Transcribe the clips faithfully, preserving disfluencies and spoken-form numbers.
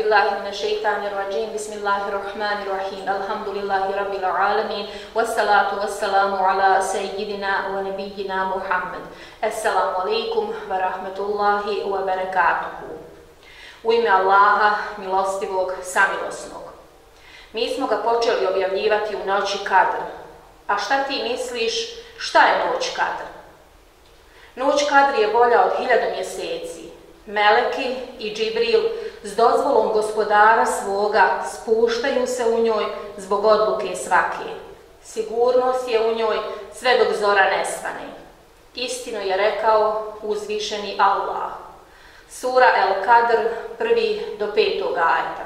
billahi minash shaitanir rajim. Bismillahir rahmanir rahim. Alhamdulillahi rabbil alamin. Wassalatu wassalamu ala sayyidina wa nabiyyina Muhammad. Assalamu alaikum wa rahmatullahi wa barakatuhu. U ime Allaha, milostivog, samilosnog. Mi smo ga počeli objavljivati u noći Kadr. A šta ti misliš, šta je noć Kadr? Noć Kadr je bolja od hiljadu mjeseci. Meleki i Džibril s dozvolom gospodara svoga spuštaju se u njoj zbog odluke svake. Sigurnost je u njoj sve dok zora ne svane. Istinu je rekao uzvišeni Allah. Sura El Kadr, prvi do petog ajeta.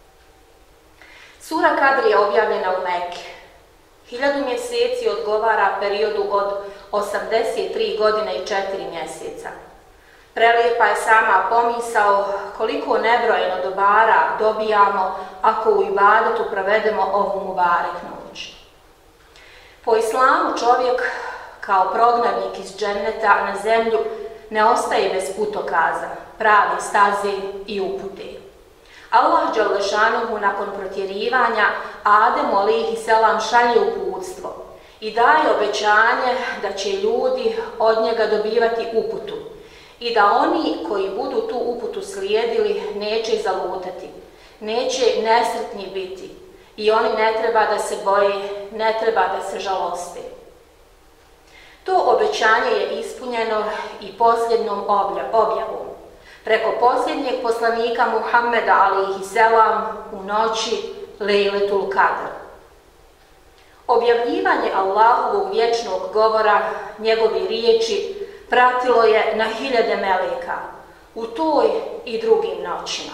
Sura Kadr je objavljena u Mekke. Hiljadu mjeseci odgovara periodu od osamdeset tri godine i četiri mjeseca. Prelijepa je sama pomisao koliko nebrojeno dobara dobijamo ako u ibadetu provedemo ovu mubarek noć. Po islamu čovjek kao prognanik iz dženneta na zemlju ne ostaje bez putokaza, prave staze i upute. Allah dželešanuhu nakon protjerivanja Ademu alejhi selam šalje uputstvo i daje obećanje da će ljudi od njega dobivati uputu i da oni koji budu tu uputu slijedili neće zalutati, neće nesretni biti i oni ne treba da se boje, ne treba da se žaloste. To obećanje je ispunjeno i posljednom objavom. Preko posljednjeg poslanika Muhammeda alejhi selam u noći Lejletul Kadr. Objavljivanje Allahovog vječnog govora, njegove riječi, pratilo je na hiljade meleka u toj i drugim noćima.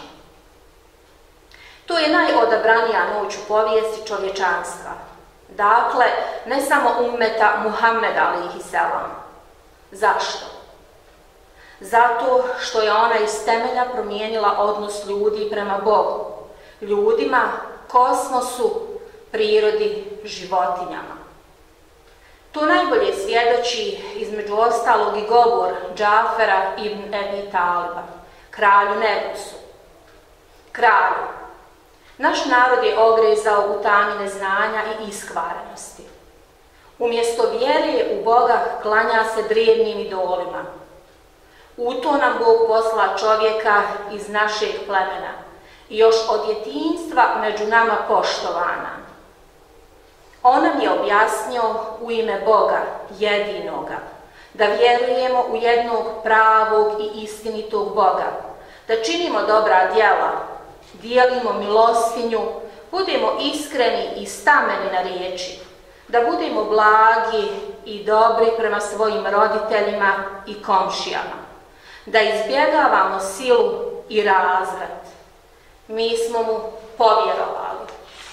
To je najodabranija noć u povijesti čovječanstva. Dakle, ne samo ummeta Muhammeda alejhi selam. Zašto? Zato što je ona iz temelja promijenila odnos ljudi prema Bogu, ljudima, kosmosu, prirodi, životinjama. To najbolje svjedoči između ostalog i govor Džafera ibn Ebi Taliba, kralju Nebusu. Kralju, naš narod je ogrezao u tami neznanja i iskvarenosti. Umjesto vjere u Boga klanja se drevnim idolima. U to nam Bog posla čovjeka iz našeg plemena i još od djetinjstva među nama poštovana. On nam je objasnio u ime Boga, jedinoga, da vjerujemo u jednog pravog i istinitog Boga, da činimo dobra djela, dijelimo milostinju, budemo iskreni i stameni na riječi, da budemo blagi i dobri prema svojim roditeljima i komšijama, da izbjegavamo silu i razvrat. Mi smo mu povjerovali.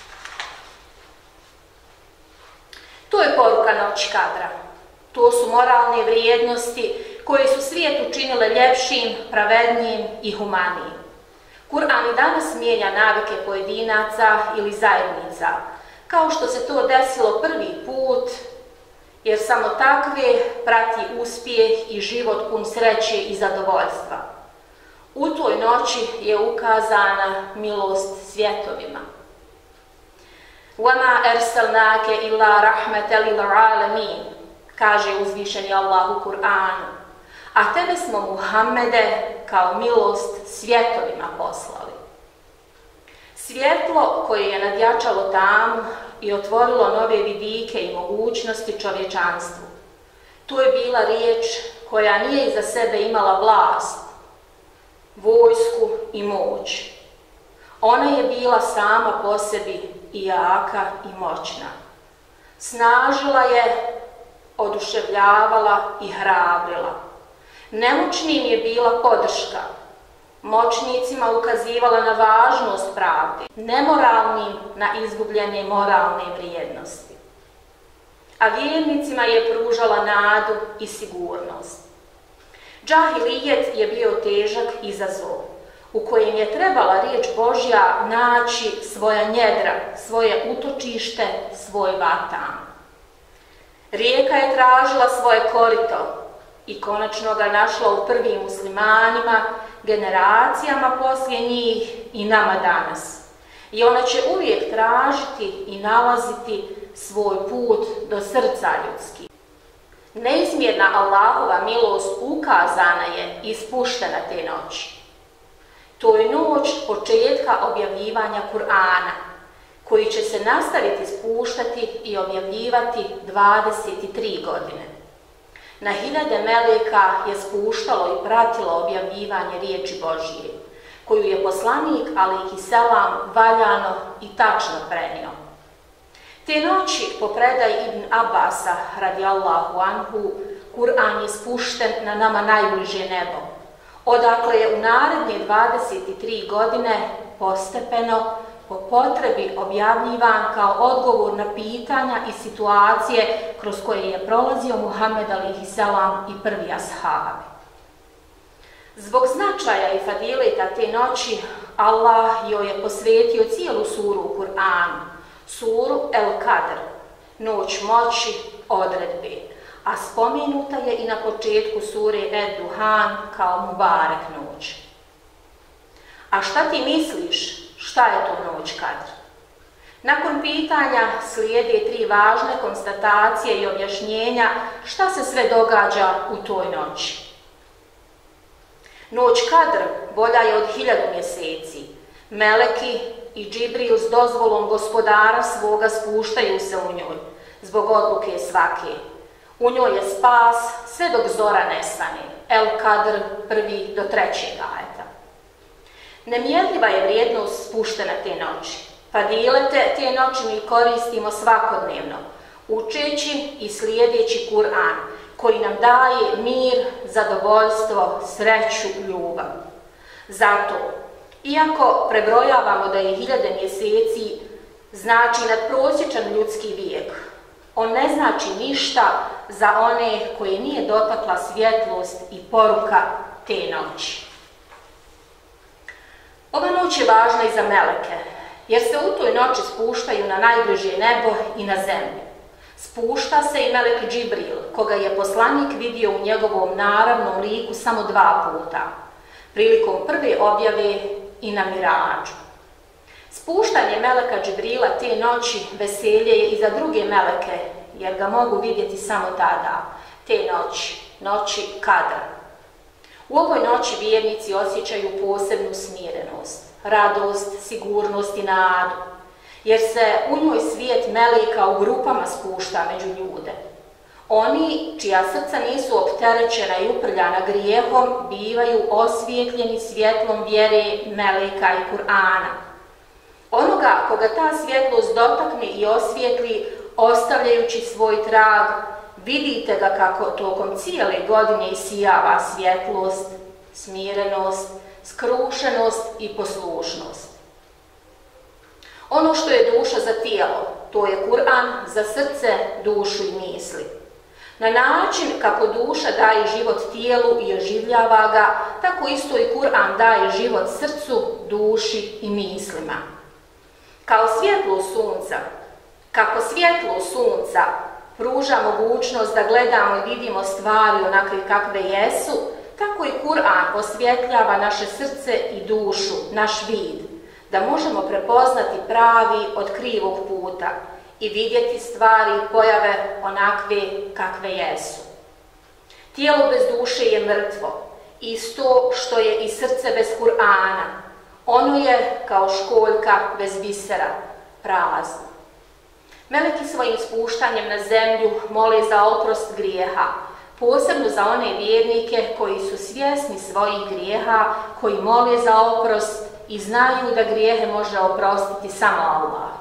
To je poruka noći Kadra. To su moralne vrijednosti koje su svijet učinile ljepšim, pravednijim i humanijim. Kur'an i danas mijenja navike pojedinaca ili zajednica, kao što se to desilo prvi put, jer samo takve prati uspjeh i život pun sreće i zadovoljstva. U toj noći je ukazana milost svjetovima. وَمَا أَرْسَلْنَاكَ إِلَّا رَحْمَةً لِلْعَالَمِينَ, kaže uzvišeni Allah u Kur'anu. A tebe smo, Muhammede, kao milost svjetovima poslali. Svjetlo koje je nadjačalo tamu i otvorilo nove vidike i mogućnosti čovječanstvu. Tu je bila riječ koja nije iza sebe imala vlast, vojsku i moć. Ona je bila sama po sebi i jaka i moćna. Snažila je, oduševljavala i hrabrila. Nemoćnim je bila podrška, moćnicima ukazivala na važnost pravde, nemoralnim na izgubljene moralne vrijednosti. A vjernicima je pružala nadu i sigurnost. Džahilijet je bio težak izazov, u kojem je trebala riječ Božja naći svoja njedra, svoje utočište, svoj vatan. Rijeka je tražila svoje korito, i konačno ga našla u prvim muslimanima, generacijama poslije njih i nama danas. I ona će uvijek tražiti i nalaziti svoj put do srca ljudskih. Neizmjerna Allahova milost ukazana je i spuštena te noći. To je noć početka objavljivanja Kur'ana, koji će se nastaviti spuštati i objavljivati dvadeset tri godine. Na hiljade meleka je spuštalo i pratilo objavljivanje riječi Božije, koju je poslanik alejhi selam valjano i tačno prenio. Te noći, po predaji Ibn Abasa radijallahu anhu, Kur'an je spušten na nama najbliže nebo, odakle je u naredne dvadeset tri godine postepeno po potrebi objavljivan kao odgovor na pitanja i situacije kroz koje je prolazio Muhammed alejhi selam i prvi ashabi. Zbog značaja i fadileta te noći, Allah joj je posvetio cijelu suru u Kur'anu, suru El Kadr, noć moći, odredbe, a spomenuta je i na početku sure Ed Duhan kao Mubarek noć. A šta ti misliš, šta je to noć Kadr? Nakon pitanja slijede tri važne konstatacije i objašnjenja šta se sve događa u toj noći. Noć Kadr bolja je od hiljadu mjeseci. Meleki i Džibril s dozvolom gospodara svoga spuštaju se u njoj, zbog odluke svake. U njoj je spas sve dok zora ne svane. El Kadr prvi do trećeg ajeta. Nemjerljiva je vrijednost spuštena te noći. Fadilete te noći mi koristimo svakodnevno, učeći i slijedeći Kur'an, koji nam daje mir, zadovoljstvo, sreću, ljubav. Zato, iako prebrojavamo da je hiljade mjeseci znači nadprosječan ljudski vijek, on ne znači ništa za one koje nije dotakla svjetlost i poruka te noći. Ova noć je važna i za meleke, jer se u toj noći spuštaju na najbliže nebo i na zemlju. Spušta se i melek Džibril, koga je poslanik vidio u njegovom naravnom liku samo dva puta, prilikom prve objave i na Mirađu. Spuštanje meleka Džibrila te noći veselje je i za druge meleke, jer ga mogu vidjeti samo tada, te noći, noći Kadra. U ovoj noći vjernici osjećaju posebnu smirenost, radost, sigurnost i nadu, jer se u njoj svijet meleka u grupama spušta među ljude. Oni, čija srca nisu opterećena i uprljana grijehom, bivaju osvjetljeni svjetlom vjere, meleka i Kur'ana. Onoga koga ta svjetlost dotakne i osvijetli, ostavljajući svoj trag, vidite ga kako tokom cijele godine isijava svjetlost, smirenost, skrušenost i poslušnost. Ono što je duša za tijelo, to je Kur'an za srce, dušu i misli. Na način kako duša daje život tijelu i oživljava ga, tako isto i Kur'an daje život srcu, duši i mislima. Kao svjetlo sunca, kako svjetlo sunca pruža mogućnost da gledamo i vidimo stvari onakve kakve jesu, tako i Kur'an osvjetljava naše srce i dušu, naš vid, da možemo prepoznati pravi od krivog puta i vidjeti stvari i pojave onakve kakve jesu. Tijelo bez duše je mrtvo, isto što je i srce bez Kur'ana. Ono je kao školjka bez bisera, prazno. Meleki svojim spuštanjem na zemlju mole za oprost grijeha, posebno za one vjernike koji su svjesni svojih grijeha, koji mole za oprost i znaju da grijehe može oprostiti samo Allah.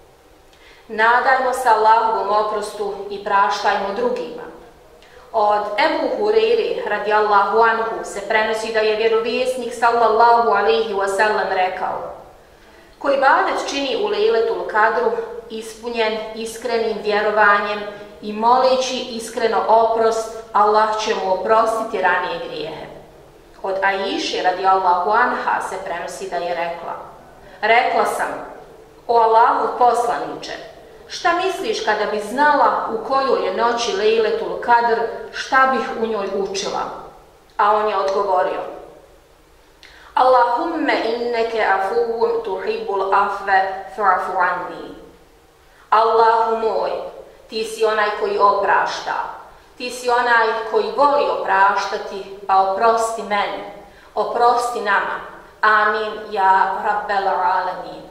Nadajmo se Allahovom oprostu i praštajmo drugima. Od Ebu Hureyre radijallahu anhu se prenosi da je vjerovjesnik sallallahu alejhi ve sellem rekao: ko ibadet čini u Lejletul Kadru ispunjen iskrenim vjerovanjem i moleći iskreno oprost, Allah će mu oprostiti ranije grijehe. Od Aiše radijallahu anha se prenosi da je rekla: rekla sam, o Allahu poslaniče, šta misliš kada bi znala u kojoj je noći Lejletul Kadr, šta bih u njoj učila? A on je odgovorio: Allahumme inneke afuvun tuhibbul afve fa'fu anni. Allahu moj, ti si onaj koji oprašta, ti si onaj koji voli opraštati, pa oprosti meni, oprosti nama. Amin, ja rabbel alamin.